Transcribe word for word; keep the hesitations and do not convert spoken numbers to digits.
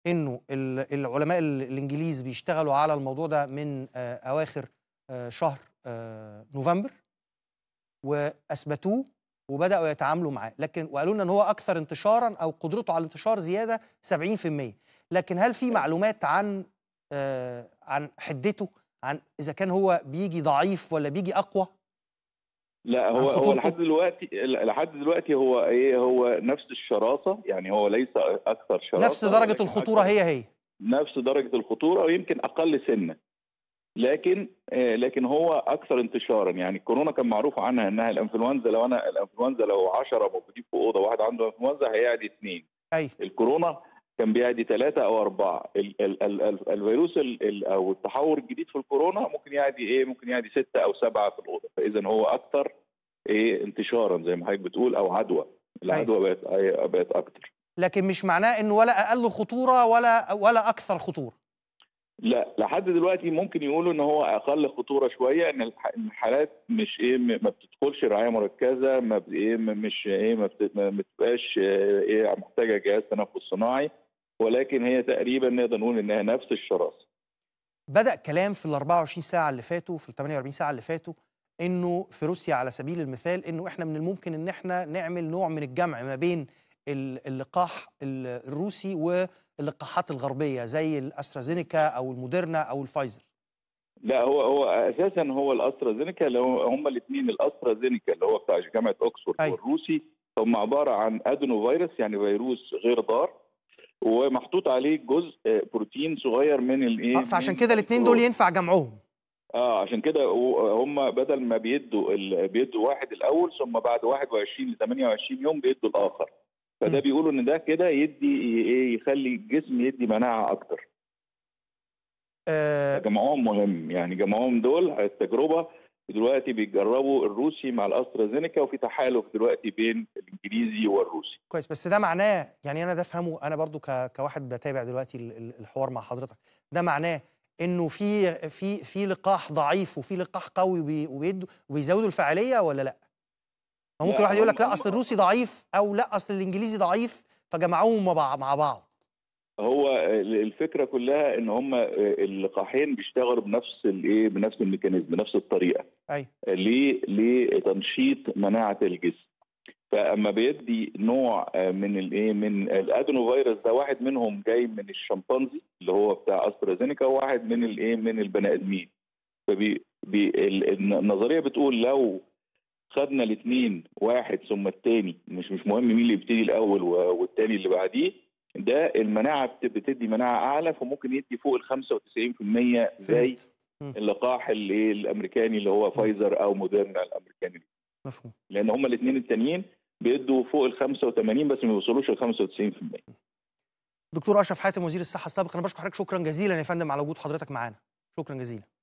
إنه ال العلماء ال الإنجليز بيشتغلوا على الموضوع ده من آآ أواخر آآ شهر آآ نوفمبر، وأثبتوه وبدأوا يتعاملوا معاه، لكن وقالوا لنا إن هو أكثر انتشارًا أو قدرته على الانتشار زيادة سبعين في المية. لكن هل في أيوه. معلومات عن آآ عن حدته، عن إذا كان هو بييجي ضعيف والّا بييجي أقوى؟ لأ، عن هو هو خطورته؟ لحد دلوقتي ل لحد دلوقتي هو إيه، هو نفس الشراسة، يعني هو ليس أكثر نفس شراسة درجة ولكن الخطورة أكثر هي، هي. نفس درجة الخطورة ويمكن أقل سِنًا، لكن آآ لكن هو أكثر انتشارًا، يعني الكورونا كان معروف عنها إنها الإنفلونزا لو أنا الإنفلونزا لو عشرة موجودين في أوضة وواحد عنده إنفلونزا هيعدي اتنين، أيوه. الكورونا كان بيعدي ثلاثة أو أربعة، ال ال ال ال الفيروس ال ال أو التحوّر الجديد في الكورونا ممكن يعدي إيه، ممكن يعدي ستة أو سبعة في الأوضة، فإذًا هو أكثر إيه، انتشارًا زي ما حضرتك بتقول أو عدوى، أيوه. العدوى بقت أي بقت أكتر. لكن مش معناه إنه ولا أقل خطورة ولا ولا أكثر خطورة. لأ، لحد دلوقتي ممكن يقولوا إن هو أقل خطورة شوية، إن الح الحالات مش إيه، م ما بتدخلش رعاية مركزة، ما ب إيه، م مش إيه، ما بت ما بتبقاش إيه، محتاجة جهاز تنفس صناعي، ولكن هي تقريبًا نقدر نقول إنها نفس الشراسة. بدأ كلام في الأربعة وعشرين ساعة اللي فاتوا، في التمانية وأربعين ساعة اللي فاتوا، إنه في روسيا على سبيل المثال، إنه إحنا من الممكن إن إحنا نعمل نوع من الجمع ما بين ال اللقاح ال الروسي واللقاحات الغربية زي الأسترازينيكا أو الموديرنا أو الفايزر. لأ، هو هو أساسًا هو الأسترازينيكا اللي هو هُم الاتنين الأسترازينيكا اللي هو بتاع جامعة أوكسفورد أيوه. والروسي، هم عبارة عن أدينو فيروس يعني فيروس غير ضار، ومحطوط عليه جزء بروتين صغير من آه، الإيه، فعشان من كده الاتنين دول الكورونا. ينفع جمعهم. آه، عشان كده و هم بدل ما بيدّوا ال بيدّوا واحد الأول ثم بعد واحد وعشرين لثمانية وعشرين يوم بيدّوا الآخر، فده إمم. بيقولوا إن ده كده يدّي إيه، يخلّي الجسم يدّي مناعة أكتر. آآ فجمعهم مهم، يعني جمعهم دول التجربة دلوقتي بيجربوا الروسي مع الأسترازينيكا وفي تحالف دلوقتي بين الإنجليزي والروسي. كويس، بس ده معناه يعني أنا ده أفهمه أنا برضه ك كواحد باتابع دلوقتي ال ال الحوار مع حضرتك، ده معناه إنه في في في لقاح ضعيف وفي لقاح قوي وبي وبيدّوا وبيزودوا الفاعلية والّا لأ؟ ما ممكن لأ واحد يقول هم لك لأ هم أصل الروسي ضعيف أو لأ أصل الإنجليزي ضعيف فجمعوهم مع بع مع بعض. هو ال الفكرة كلها إن هم آآ اللقاحين بيشتغلوا بنفس الإيه، بنفس الميكانيزم، بنفس الطريقة. أيوه. ليه لتنشيط مناعة الجسم. فأما بيدّي نوع من الإيه، من الأدينو فيروس ده واحد منهم جاي من الشمبانزي اللي هو بتاع أسترازينيكا وواحد من الإيه، من البني آدمين. فبي بي ال النظرية بتقول لو خدنا الاتنين واحد ثم التاني، مش مش مهم مين اللي يبتدي الأول و والتاني اللي بعديه، ده المناعة بت بتدّي مناعة أعلى، فممكن يدّي فوق الخمسة وتسعين في المية زي فهمت. إمم. اللقاح الإيه، الأمريكاني اللي هو إمم. فايزر أو موديرنا الأمريكاني. مفهوم. لأن هم الاتنين التانيين بيدّوا فوق الخمسة وتمانين بس ما بيوصلوش لخمسة وتسعين في المية. دكتور أشرف حاتم وزير الصحة السابق، أنا باشكر حضرتك شكرًا جزيلًا يا فندم على وجود حضرتك معانا، شكرًا جزيلًا.